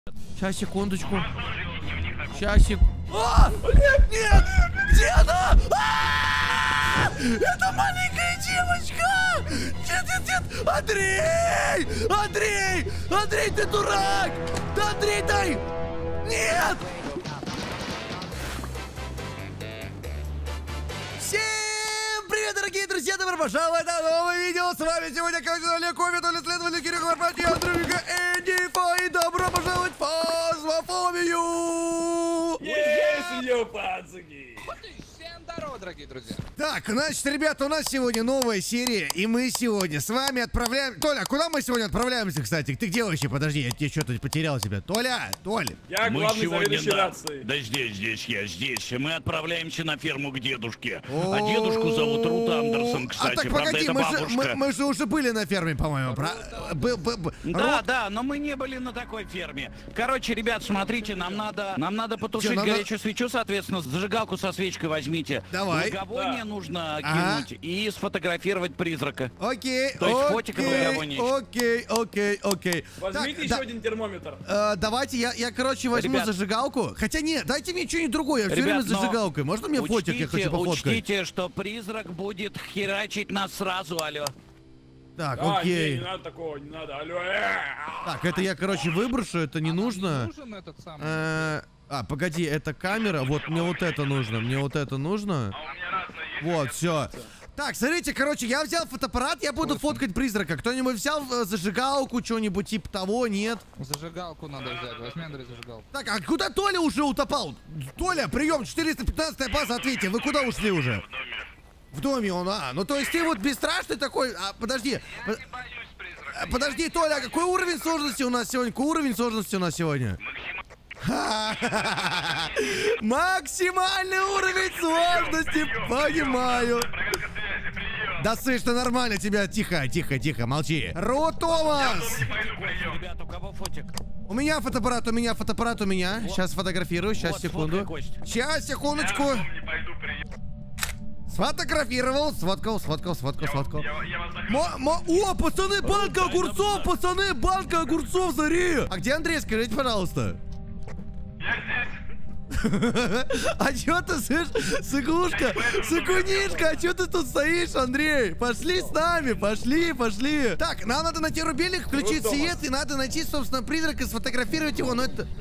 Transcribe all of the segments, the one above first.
Сейчас, секундочку. Сейчас, Нет! Где она? Это маленькая девочка! Нет! Андрей, ты дурак! Да, Андрей, дай! Нет! Всем привет, дорогие друзья! Добро пожаловать на новое видео! С вами сегодня, как всегда, Олег Ковид, следователь Кирилл Горбатьев, Андрюха Эндифа, и добро пожаловать в Фазмофобию! Есть ее, пацаки! Всем здорово, дорогие друзья! Так, значит, ребята, у нас сегодня новая серия, и мы сегодня с вами отправляем... Толя, куда мы сегодня отправляемся, кстати? Ты где вообще? Подожди, я тебе что-то потерял тебя. Толя! Я главный заведующий рации. Да здесь я здесь. Мы отправляемся на ферму к дедушке. А дедушку зовут Рут Андерсон, кстати. Так правда, погоди, это бабушка. мы же уже были на ферме, по-моему. Да, но мы не были на такой ферме. Короче, ребят, смотрите, нам надо потушить горячую свечу, соответственно, зажигалку со свечкой возьмите. Давай. Благовоние нужно кинуть и сфотографировать призрака. Окей, То есть фотик и благовоние. окей. Возьмите еще один термометр. Давайте, я короче, возьму зажигалку. Хотя нет, дайте мне что-нибудь другое, я все время с зажигалкой. Можно мне фотик, я хочу пофоткать? Учтите, что призрак будет херачить нас сразу, алло. Так, окей. Не надо такого, не надо, алло. Так, это я, короче, выброшу, это не нужно. Нужен этот самый. Погоди, это камера, вот мне вот это нужно, Вот, все. Так, смотрите, короче, я взял фотоаппарат, я буду фоткать призрака. Кто-нибудь взял зажигалку, что-нибудь типа того, нет? Зажигалку надо взять, возьми, Андрей, зажигалку. Так, а куда Толя уже утопал? Толя, прием, 415-я база, ответьте, вы куда ушли уже? В доме он, ну то есть ты вот бесстрашный такой, подожди. Подожди, Толя, а какой уровень сложности у нас сегодня? Максимальный уровень сложности, понимаю. Да слышно, нормально тебя, тихо, молчи. Рут Томас! Ребят, у кого фотик? У меня фотоаппарат. Сейчас фотографирую, сейчас, секунду. Сейчас, секундочку. Сфотографировал, сфоткал. О, пацаны, банка огурцов, смотри! А где Андрей, скажите, пожалуйста? Я здесь. А чё ты, слышишь, сыкунишка, а чё ты тут стоишь, Андрей? Пошли с нами, пошли. Так, нам надо найти рубильник, включить свет, и надо найти, собственно, призрака, сфотографировать его, но это...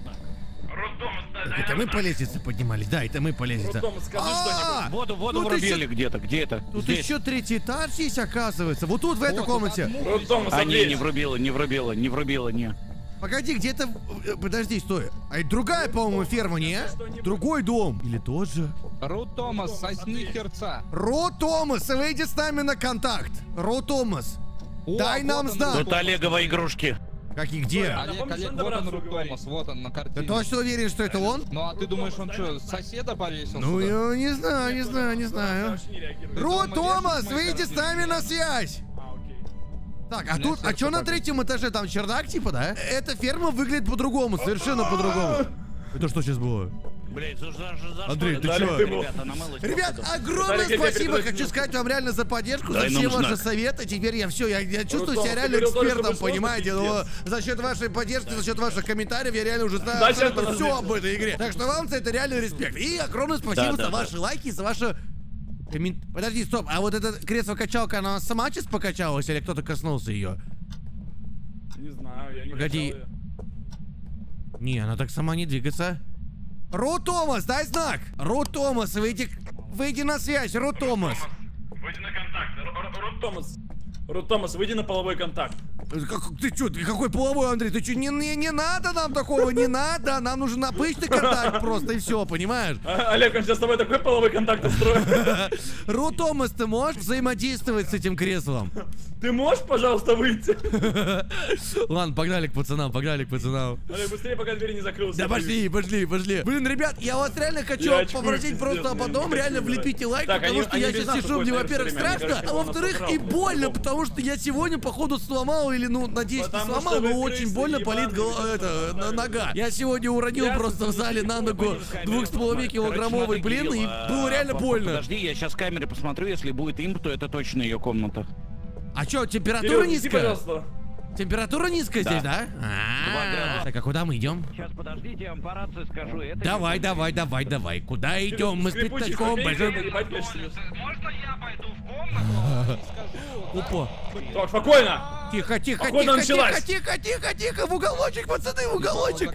Это мы по лестнице поднимались, да, это мы по лестнице. Скажи что-нибудь. Воду врубили где-то, где это? Тут еще третий этаж есть, оказывается. Вот тут, в этой комнате. Не врубила. Погоди, где-то... Подожди, стой. А это другая, по-моему, ферма, не? Другой дом. Или тот же? Рут Томас, сосни херца. Рут Томас, выйди с нами на контакт. Рут Томас, дай нам знак. Тут Олегово игрушки. Как и где? Олег, вот он, Рут Томас, вот он на картине. Ты точно уверен, что это он? Ну а ты думаешь, он что, соседа повесил? Ну, я не знаю. Рут Томас, выйди с нами на связь. Так, а тут, а что на третьем этаже? Там чердак типа, да? Эта ферма выглядит по-другому, совершенно по-другому. Это что сейчас было? Блять, за Андрей, ты чё? Ребят, огромное спасибо, хочу сказать вам реально за поддержку, за все ваши советы. Теперь я чувствую себя реально экспертом, понимаете? Но за счет вашей поддержки, за счет ваших комментариев я реально уже знаю все об этой игре. Так что вам за это реально респект. И огромное спасибо за ваши лайки, за ваши... Подожди, стоп, а вот эта кресло-качалка, она сама сейчас покачалась или кто-то коснулся ее? Не знаю, я не Погоди. Не, она так сама не двигается. Рут Томас, дай знак! Рут Томас, выйди на связь, Рут Томас. Выйди на контакт, Рут Томас, выйди на половой контакт. Ты чё, какой половой, Андрей? Ты чё, не надо нам такого, не надо. Нам нужен обычный контакт просто, и все, понимаешь? Олег, он сейчас с тобой такой половой контакт устроит. Рут Томас, ты можешь взаимодействовать с этим креслом? Ты можешь, пожалуйста, выйти? Ладно, погнали к пацанам. Олег, быстрее, пока дверь не закрылась. Да пошли. Блин, ребят, я вас реально хочу попросить просто, а потом реально влепите лайк, потому что я сейчас сижу, мне, во-первых, страшно, а во-вторых, и больно, потому что я сегодня, походу, сломал, или, ну, надеюсь, не сломал, но очень больно болит нога. Я сегодня уронил просто в зале на ногу 2,5-килограммовый блин, и было реально больно. Подожди, я сейчас в камере посмотрю, если будет имп, то это точно ее комната. А чё, температура низкая? Температура низкая здесь, да? Так, а куда мы идем? Сейчас подождите, я вам по рации скажу. Это Давай. Куда идем? Мы с пятачком большим. Можно я пойду в комнату? Опа. Так, спокойно. Тихо. Охота началась. Тихо. В уголочек, пацаны, в уголочек.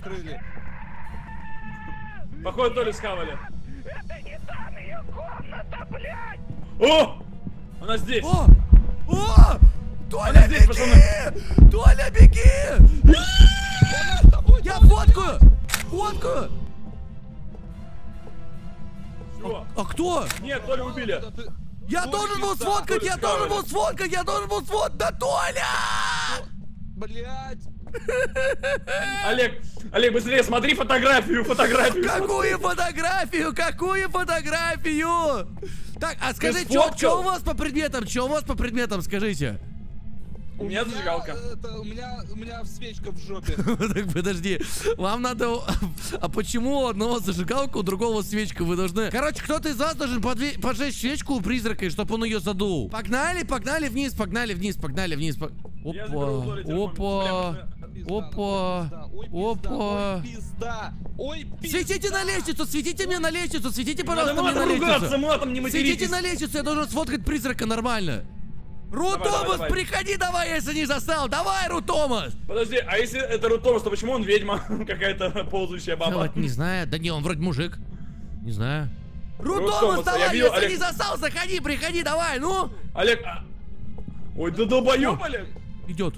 Походу, то ли схавали. Это не там ее комната, блядь! О! Она здесь. О! Толя, здесь, беги! Толя, беги! Я фоткаю! Чего? А кто? Нет, Толю убили. Я должен был сфоткать! Да Толя! Блять! Олег, быстрее смотри фотографию. Какую фотографию? Так, а скажи, что у вас по предметам? Скажите. У меня зажигалка. У меня свечка в жопе. Так, подожди. Вам надо... А почему у одного зажигалка, у другого свечка? Вы должны... Короче, кто-то из вас должен поджечь свечку у призрака, чтобы он ее задул. Погнали вниз. Опа. Светите на лестницу, светите мне на лестницу, светите, пожалуйста, мне на лестницу. Светите на лестницу, я должен сфоткать призрака нормально. Рутомас, давай. приходи давай, если не застал. Давай, Рутомас. Подожди, а если это Рутомас, то почему он ведьма? Какая-то ползающая баба. Вот не знаю, да не, он вроде мужик. Не знаю. Рутомас, Рутомас, давай, я видел, если Олег. не застал, заходи, приходи, давай, ну. Олег, ой, да долбоёб, Олег. Идет.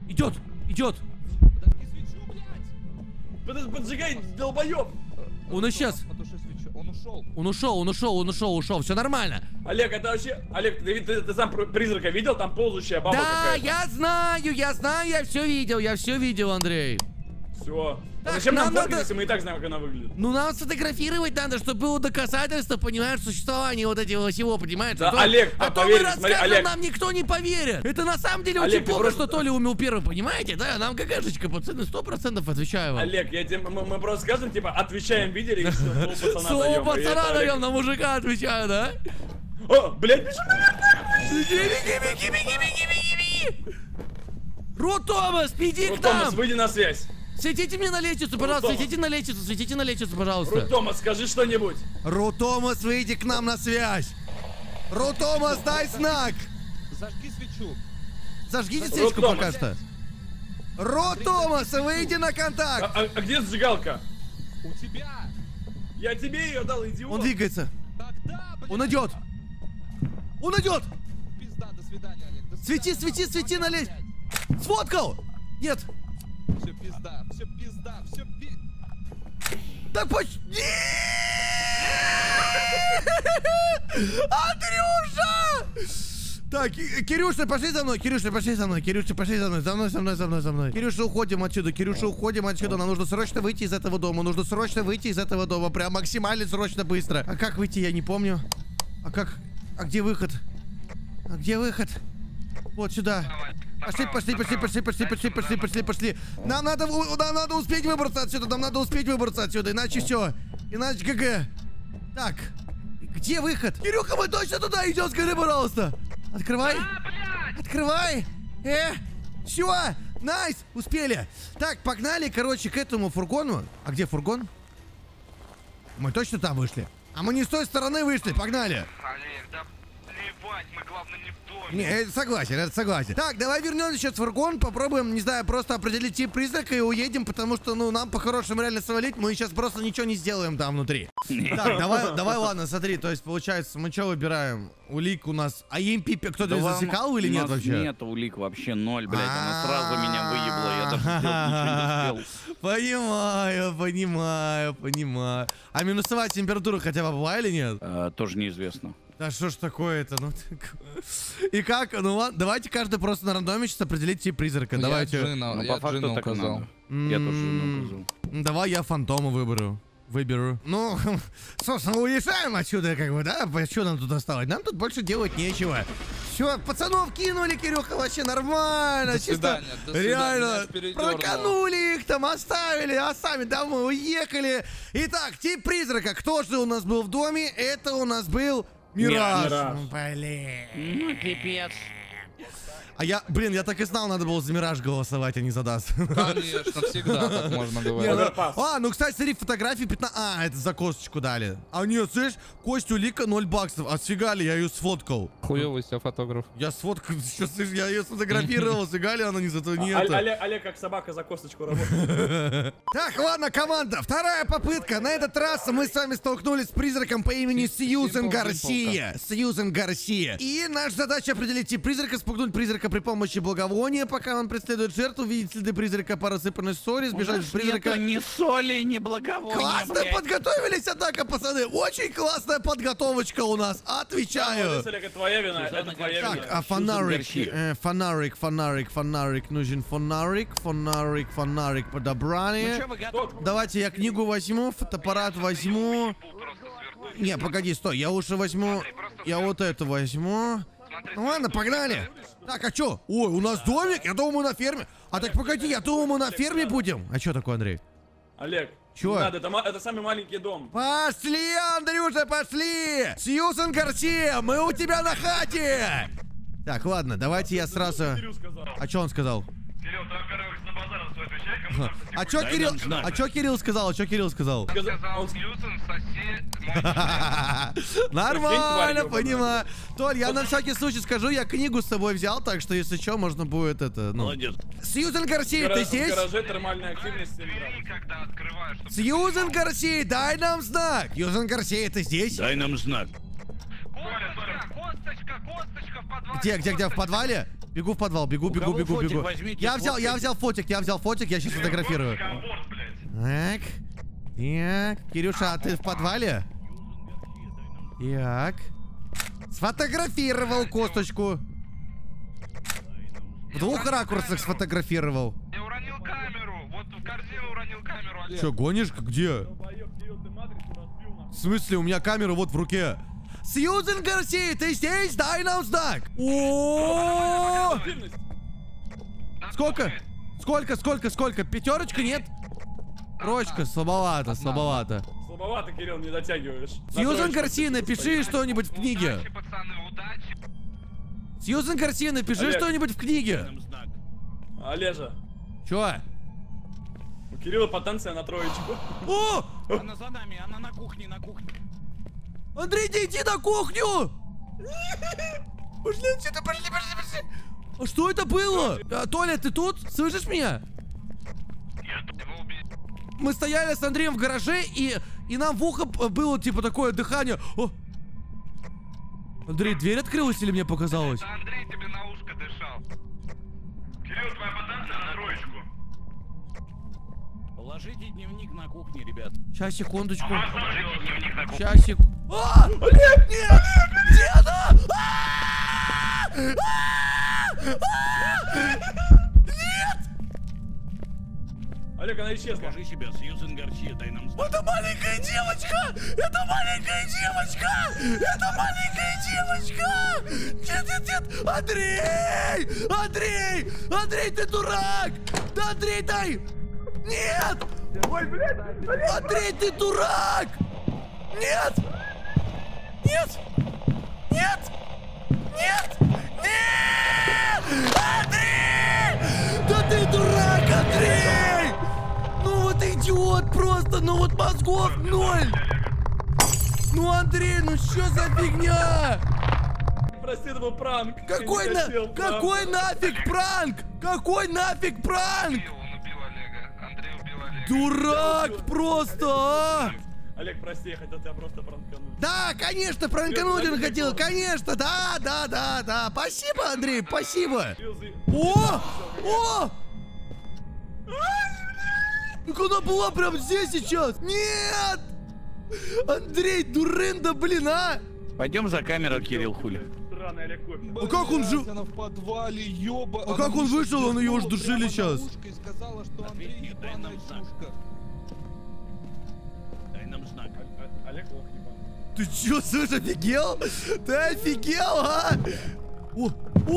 Подожди, поджигай, долбоёб. Он исчез. Он ушел. Ушел, все нормально. Олег, это вообще... Олег, ты сам призрака видел? Там ползущая баба Да, какая-то. я знаю, я все видел, Андрей. Все. Так, Зачем нам нам фоткать, надо- если мы и так знаем, как она выглядит? Ну, нам сфотографировать надо, чтобы было доказательство, понимаешь, существования вот этого всего, понимаешь? Да, а то, Олег, а то поверь, мы смотри, расскажем, Олег. нам никто не поверит. Это на самом деле Олег, очень ты плохо, просто- что Толя умел первым, понимаете? Да, нам какашечка, пацаны, 100% отвечаю вам. Олег, мы просто скажем, типа, отвечаем, видели, и что пацана Слово даем. И пацана это, Олег. даем, на мужика отвечаю, да? О, блядь, беги! Беги! Рутомас, иди к Томас, нам! выйди на связь. Светите мне на лестницу, пожалуйста, Рутомас. светите на лестницу, пожалуйста. Томас, скажи что-нибудь. Рутомас, выйди к нам на связь! Рутомас, дай знак! Зажги свечу. Зажгите свечку Рутомас. пока что. Рутомас, выйди на контакт! А где сжигалка? У тебя. Я тебе ее дал, идиот. Он двигается. Тогда, блядь. Он идет. Пизда, до свидания, Олег. До Свети свидания, на лестницу. Сфоткал! Нет. Все пизда. Так почти. Андрюша! Так, Кирюша, пошли за мной, за мной. Кирюша, уходим отсюда, нам нужно срочно выйти из этого дома, прям максимально срочно быстро. А как выйти, я не помню. А где выход? Вот сюда. Пошли. Нам надо успеть выбраться отсюда, иначе все. Иначе ГГ. Так, где выход? Кирюха, мы точно туда идем, скажи, пожалуйста. Открывай. Все, найс, успели. Так, погнали, короче, к этому фургону. А где фургон? Мы точно там вышли? А мы не с той стороны вышли, погнали. Олег, да плевать, мы главное не в доме. Не, это согласен. Так, давай вернемся сейчас в фургон, попробуем, не знаю, просто определить тип призрака и уедем, потому что, ну, нам по-хорошему реально свалить, мы сейчас просто ничего не сделаем там внутри. Так, давай, ладно, смотри, то есть, получается, мы что выбираем? Улик у нас... А EMP кто-то засекал или нет вообще? Нет улик вообще, ноль, блядь, она сразу меня выебла, я даже сделать ничего не успел. Понимаю. А минусовая температура хотя бы была или нет? Тоже неизвестно. Да что ж такое-то, ну так... И как? Ну ладно, давайте каждый просто на рандоме сейчас определить тип призрака, давайте. Ну, по факту так и указал. надо. Я тоже Джина указал. Давай я фантома выберу. Ну, собственно, уезжаем отсюда, как бы, да? Что нам тут осталось? Нам тут больше делать нечего. Все, пацанов кинули, Кирюха, вообще нормально. До Чисто свидания, реально меня передёрнуло. проканули их там, оставили, а сами домой уехали. Итак, тип призрака. Кто же у нас был в доме? Это у нас был Мираж. Мираж. Блин. Ну, пипец. А я, блин, я так и знал, надо было за Мираж голосовать, а не за Дас. Конечно, всегда так можно говорить. Ну, кстати, смотри, фотографии 15... А, это за косточку дали. А нет, слышь, Костю Лика 0 баксов. А сфига ли, я ее сфоткал. Хуёвый себя фотограф. Я сфоткал, что, слышь, я ее сфотографировал, сфига ли она не зато не это. Олег как собака за косточку работает. Так, ладно, команда, вторая попытка. На этот раз мы с вами столкнулись с призраком по имени Сьюзен Гарсия. Сьюзен Гарсия. И наша задача определить тип призрака, спугнуть призрака при помощи благовония, пока он преследует жертву, видеть следы призрака по рассыпанной ссоре, сбежать от призрака. Ни соли, ни благовония. Классно подготовились, однако, пацаны. Очень классная подготовочка у нас. Отвечаю. Это твоя вина, это твоя вина. Так, а фонарик. Нужен фонарик подобрали. Давайте я книгу возьму, фотоаппарат возьму. Не, погоди, стой, я лучше возьму. Я вот это возьму. Ну ладно, погнали. Так, а чё? Ой, у нас домик? Я думал, мы на ферме. А так погоди, я думал, мы на ферме будем. А чё такое, Андрей? Олег, чё? Не надо, это самый маленький дом. Пошли, Андрюша, пошли! Сьюзен Гарсия, мы у тебя на хате! Так, ладно, давайте я сразу... А чё он сказал? Кирилл, ты, во-первых, на базар на свой отвечай, А чё Кирилл... А чё Кирилл сказал? сказал, Сьюзен, соси... Нормально, понимаю. Толь, я на всякий случай скажу, я книгу с собой взял, так что если что, можно будет это, ну... Молодец. Сьюзен Гарсия, ты здесь? В гараже термальная активность. Когда открываешь, чтобы... Сьюзен Гарсия, дай нам знак. Сьюзен Гарсия, ты здесь? Дай нам знак. Косточка в подвале. Где, в подвале? Бегу в подвал, бегу. Я взял фотик, я сейчас фотографирую. Так. Кирюша, а ты в подвале? Так. Сфотографировал косточку. В 2 ракурсах сфотографировал. Я уронил камеру. Вот в корзину уронил камеру. Олег. Че, гонишь? Где? В смысле, у меня камера вот в руке. Сьюзен Гарсия, ты здесь? Дай нам знак. О! Сколько? 5? Нет? Троечка, слабовато. Слабовато, Кирилл, не дотягиваешь. Сьюзен Гарсия, напиши что-нибудь в книге. Удачи, пацаны, удачи. Сьюзен Гарсия, напиши что-нибудь в книге. Олежа, Чё? у Кирилла потенция на 3. О! Она за нами, она на кухне. Андрей, иди на кухню! Пошли отсюда, пошли. А что это было? Толя, ты тут? Слышишь меня? Мы стояли с Андреем в гараже, и нам в ухо было типа такое дыхание. О! Андрей, дверь открылась или мне показалось? Это Андрей тебе на ушко дышал. Кирилл, твоя потенция на 3. Положите дневник на кухне, ребят. Сейчас, секундочку. Положите дневник на кухню. Сейчас, секунду. Олег, нет! Где она? Нет! Олег, она исчезла. Покажи себя, Сьюзен Гарсия, дай нам знак. Это маленькая девочка! Нет! Андрей, ты дурак! Да, Андрей, дай! Нет! Ой, блядь! Андрей, ты дурак! Нет! Андрей! Да ты дурак, Андрей! Ну вот идиот просто, ну вот мозгов 0! Ну, Андрей, ну что за фигня? Прости, это был пранк. Какой нафиг пранк? Какой нафиг пранк? Он убил Олега. Андрей убил Олега. Дурак просто, а! Олег, прости, я хотел тебя просто пранкануть. Да, конечно, пранкануть он хотел, конечно, да. Спасибо, Андрей, спасибо. О! Так она была прям здесь сейчас. Нет! Андрей, дурында, блин, а! Пойдем за камеру, Кирилл, хули. Странный Олег Кофе. А как он жив? Она в подвале, ёба. А как он вышел? Он ее уж душили сейчас. И сказала, что Андрей ебаная чушка. Дай нам знак. Олег лох ебаный. Ты чё, слышь, офигел? Ты офигел, а? О!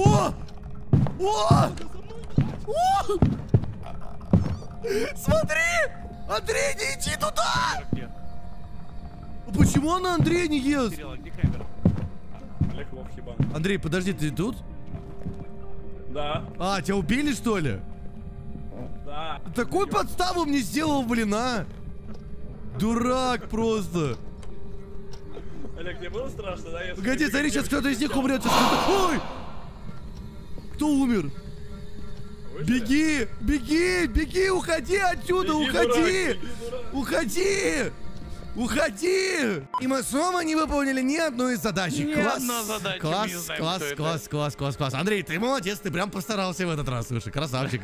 Смотри! Андрей, не иди туда! А почему она Андрея не ест? Кирилл, а где камера? Олег лох ебаный. Андрей, подожди, ты тут? Да. А, тебя убили, что ли? Да. Такую подставу мне сделал, блин, а? Дурак просто. Олег, тебе было страшно, да? Погоди, смотри, сейчас кто-то из них умрет. Ой! Кто умер? Беги, беги, беги, уходи отсюда, Беги, уходи! дурак, беги, дурак. Уходи! Уходи! И мы снова не выполнили ни одну из задач. Ни Класс, одну задачу, мы класс, не знаем, класс, что класс, класс, класс, класс. Андрей, ты молодец, ты прям постарался в этот раз, слушай, красавчик.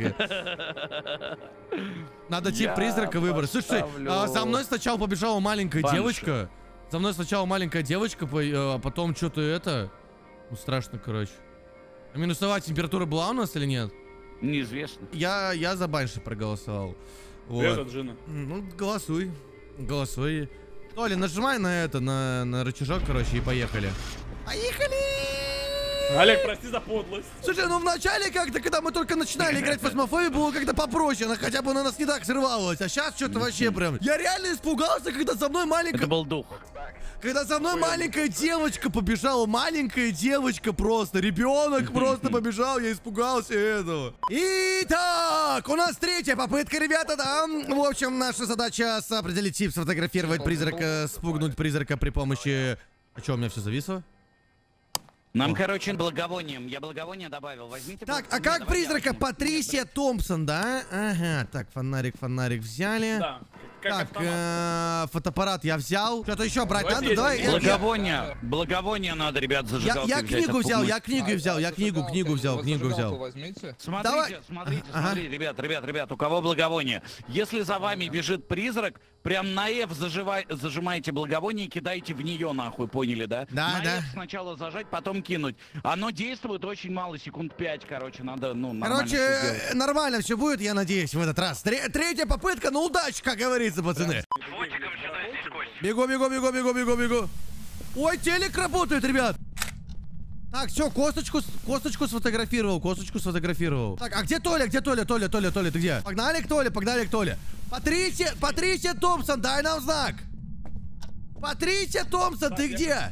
Надо тип призрака выбрать. Слушай, за мной сначала побежала маленькая девочка. За мной сначала маленькая девочка, а потом что-то это... Ну, страшно, короче. А минусовая температура была у нас или нет? Неизвестно. Я за Банши проголосовал. Вот. Джина. Ну, голосуй. Голосуй. Толя, нажимай на это, на рычажок, короче, и поехали. Поехали! Олег, прости за подлость. Слушай, ну вначале как-то, когда мы только начинали играть в Фасмофобию, было как-то попроще, она хотя бы на нас не так срывалась, а сейчас что-то вообще прям... Я реально испугался, когда со мной маленькая... Это был дух. Когда со мной маленькая девочка побежала, маленькая девочка просто, ребенок просто побежал, я испугался этого. Итак, у нас третья попытка, ребята, да. В общем, наша задача определить тип, сфотографировать призрака, спугнуть призрака при помощи... А что, у меня все зависло? Нам, короче, благовонием. Я благовоние добавил. Возьмите. Так, а как призрака? Патрисия Томпсон, да? Ага, так, фонарик взяли. Да. Как Так, фотоаппарат я взял. Что-то еще брать надо? Давай. Благовоние надо, ребят, зажигалки Я книгу взял, я книгу взял, я книгу взял. Возьмите. Смотрите, ребят, у кого благовоние. Если за вами бежит призрак, прям на F зажимаете благовоние и кидаете в нее, нахуй, поняли, да? Да, на F сначала зажать, потом кинуть. Оно действует очень мало, секунд 5, короче, надо, ну, нормально всё Короче, сделать. нормально все будет, я надеюсь, в этот раз. Третья попытка, ну удачи, как говорится, пацаны. Фотиком сюда здесь кость. Бегу. Ой, телек работает, ребят. Так, все, косточку сфотографировал. Так, а где Толя? Толя, ты где? Погнали к Толе. Патрисия Томпсон, дай нам знак. Патрисия Томпсон, ты где?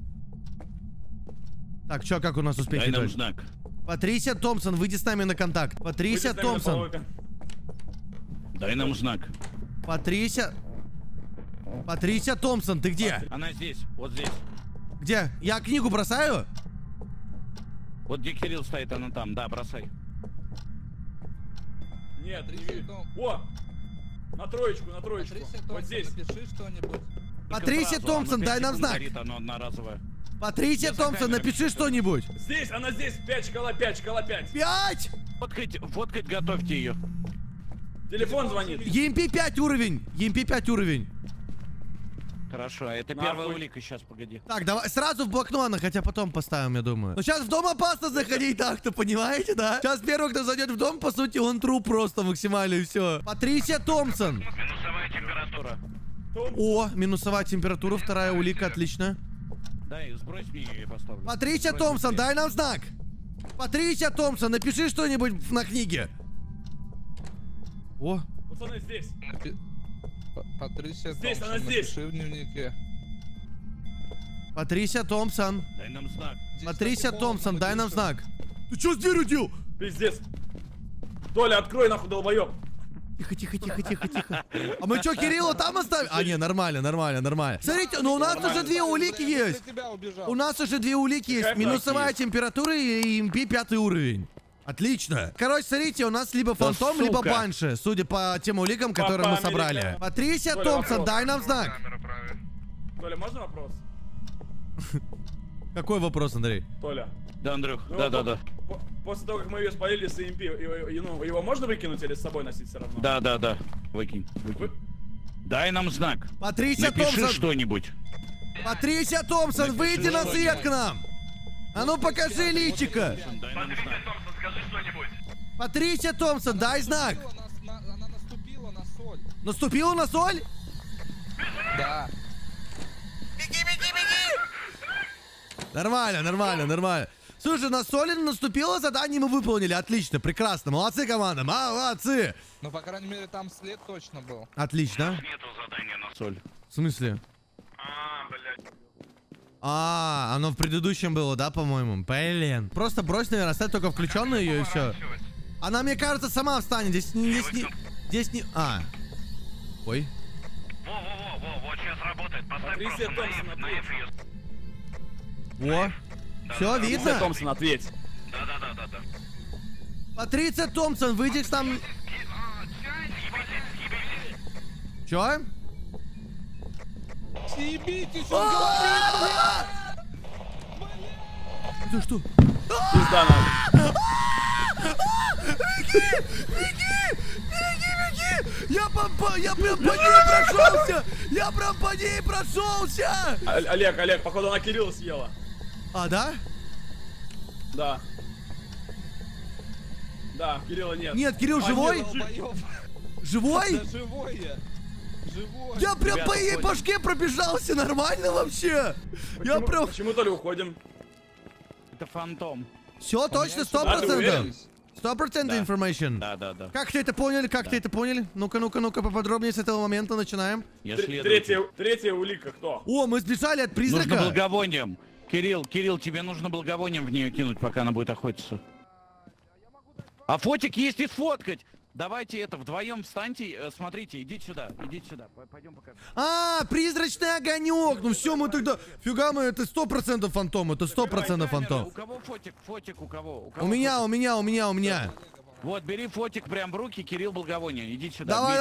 Так, что, как у нас успехи? Дай нам знак. Патрисия Томпсон, выйди с нами на контакт. Патрисия Томпсон. Дай нам знак. Патрисия Томпсон, ты где? Она здесь, вот здесь. Где? Я книгу бросаю? Вот где Кирилл стоит, она там, да, бросай. Нет, не вижу. О! На троечку. Вот здесь. Напиши что-нибудь. Патрисия Томпсон, дай нам знак. Оно одноразовое. Патрисия Томпсон, напиши что-нибудь. Здесь, она здесь. 5, шкала 5. 5! Фоткать, готовьте ее. Телефон звонит. EMP 5 уровень. Хорошо, а это Нахуй. первая улика, сейчас, погоди. Так, давай сразу в блокнот, хотя потом поставим, я думаю. Но сейчас в дом опасно заходить так-то, понимаете, да? Сейчас первый, кто зайдет в дом, по сути, он труп просто максимально и все. Патрисия Томпсон. Минусовая температура. О, минусовая температура, вторая улика, отлично. Дай, сбрось мне ее, я поставлю. Патрисия Томпсон, дай нам знак. Патрисия Томпсон, напиши что-нибудь на книге. О. Пацаны, здесь. Патрисия Здесь, Томпсон, она здесь. напиши в дневнике. Патрисия Томпсон. Дай нам знак. Патрисия Томпсон, дай нам знак. Ты что с дверью делал? Пиздец. Толя, открой нахуй, долбоёб. Тихо. А мы что, Кирилла там оставим? А, не, нормально. Смотрите, ну у нас уже 2 улики есть. У нас уже 2 улики есть. Минусовая температура и EMP 5 уровень. Отлично. Короче, смотрите, у нас либо фантом, либо банши, судя по тем уликам, которые мы собрали. Патрисия Томпсон, дай нам знак. Толя, можно вопрос? Какой вопрос, Андрей? Толя. Да, Андрюх, Ну, да. После того, как мы ее спалили с EMP, его можно выкинуть или с собой носить все равно? Да. Выкинь. Дай нам знак. Патрисия Напиши Томпсон. что-нибудь. Патрисия Томпсон, выйди на свет к нам. А ну покажи личико. Дай нам Патрисия знак. Томпсон, скажи что-нибудь. Патрисия Томпсон, дай знак. Она наступила на соль. Наступила на соль? Да. Беги! Нормально. Слушай, на соли наступило, задание мы выполнили. Отлично, прекрасно. Молодцы, команда, молодцы. Ну, по крайней мере, там след точно был. Отлично. Нету задания на... Соль. В смысле? блядь. А, оно в предыдущем было, да, по-моему? Блин. Просто брось, наверное, оставь только включенную ее и все. Она, мне кажется, сама встанет. Здесь не... А. Ой. Во, вот сейчас работает. Поставь Патрисия просто Томпсон, на ответь. F. Во. Все, Патрисия видно? Томпсон, ответь. Да. Патриция Томпсон, выйди там... Чё? Съебитесь, он говорит! Это что? Пизда нам. Беги! Я прям по ней прошелся! Я прям по ней прошелся! Олег, походу она Кирилла съела. А, да? Да. Да, Кирилла нет. Нет, Кирилл живой? Долбоёб. Живой? Да живой я. Живой. Я прям Ребята, по ей уходим. башке пробежался, нормально вообще? Я прям... Почему то ли уходим? Это фантом. Все, точно, Да, ты 100%. уверен? 100% информation. Да. Как ты это поняли? Как ты это поняли? Ну-ка, поподробнее с этого момента начинаем. Я следователь. Третья улика кто? О, мы сбежали от Нужно призрака. благовонием. Кирилл, тебе нужно благовонием в нее кинуть, пока она будет охотиться. А фотик есть и сфоткать. Давайте это, вдвоем встаньте, смотрите, идите сюда. Пойдем пока. А, призрачный огонек. Ну все, мы тогда... Фига мы, это 100% фантом, это 100% фантом. У кого фотик, у кого? У меня. Вот, бери фотик прям в руки, Кирилл благовоние. Идите сюда. Давай.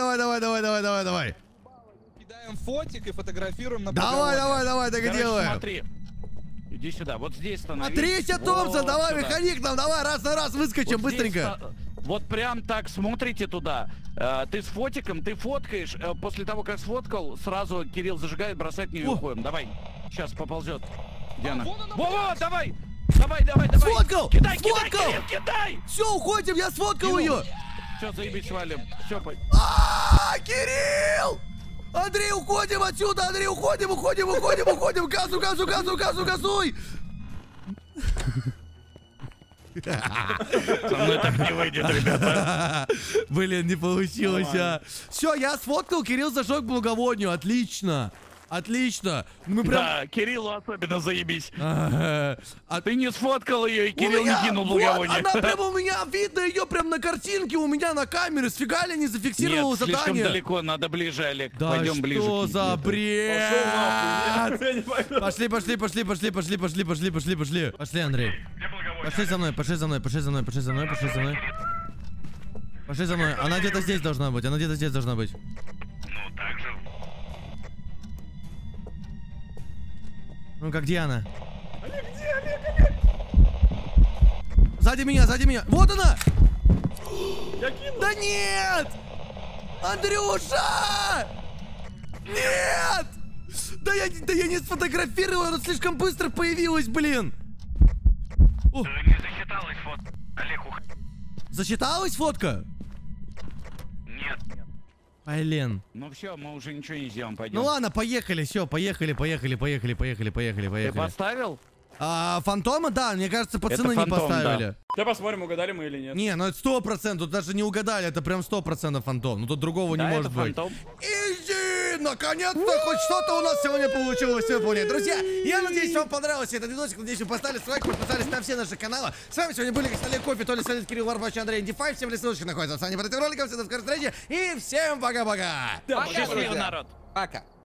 Кидаем фотик и фотографируем на Давай, так и Короче, делаем. смотри. Иди сюда, вот здесь становись. Патрисия Томпсон, давай, выходи к нам, давай, раз на раз выскочим, Вот здесь быстренько. Вот прям так смотрите туда. Ты с фотиком, ты фоткаешь. После того, как сфоткал, сразу Кирилл зажигает, бросает в нее и О. уходим. Давай. Сейчас поползет. Где она? вон она, Во, давай! Давай! Сфоткал! Кидай, Сфоткал! Кирилл, кидай! Все, уходим, я сфоткал ее. Все, заебись, валим. Все, Кирилл! Андрей, уходим отсюда, Андрей, уходим. Газуй! со мной так не выйдет, ребята. Блин, не получилось, а. Все, я сфоткал, Кирилл зажег благовонию, отлично. Мы прям... Да, Кириллу особенно заебись. А Ты не сфоткал ее, и у Кирилл меня- не кинул вот, благовоние. она прямо у меня, видно ее прям на картинке, у меня на камере, сфига ли не зафиксировал Нет, слишком задание? далеко, надо ближе, Олег. Да Пойдем ближе. что к за этому. бред? Пошел нахуй. Я не пойду. Пошли, Андрей. Где благовоние? Пошли за мной. Она где-то здесь должна быть. Ну, так же. Ну-ка, где она? Сзади меня. Вот она! Я кинул. Да нет! Андрюша! Нет! Да я не сфотографировал, она слишком быстро появилась, блин! О, Не засчиталась фото. Олег, уходи. засчиталась фотка? Нет. Блин. Ну все, мы уже ничего не сделаем, пойдем. Ну ладно, поехали, все, поехали. Ты поставил? А, фантома, да, мне кажется, пацаны не фантом, поставили. Сейчас посмотрим, угадали мы или нет. Не, ну это 100%, тут даже не угадали, это прям 100% фантом. Ну тут другого не Да, может это быть. фантом. Изи! Наконец-то хоть что-то у нас сегодня получилось выполнить. Друзья, я надеюсь, вам понравился этот видосик. Надеюсь, вы поставили лайк, подписались на все наши каналы. С вами сегодня были Олег Кофе, Толя Солид, Кирилл Варбач, Андрей Индифай. Всем ссылочки находятся в описании под этим роликом. Всем до скорой встречи и всем пока-пока. Да, Счастливо, народ. Пока.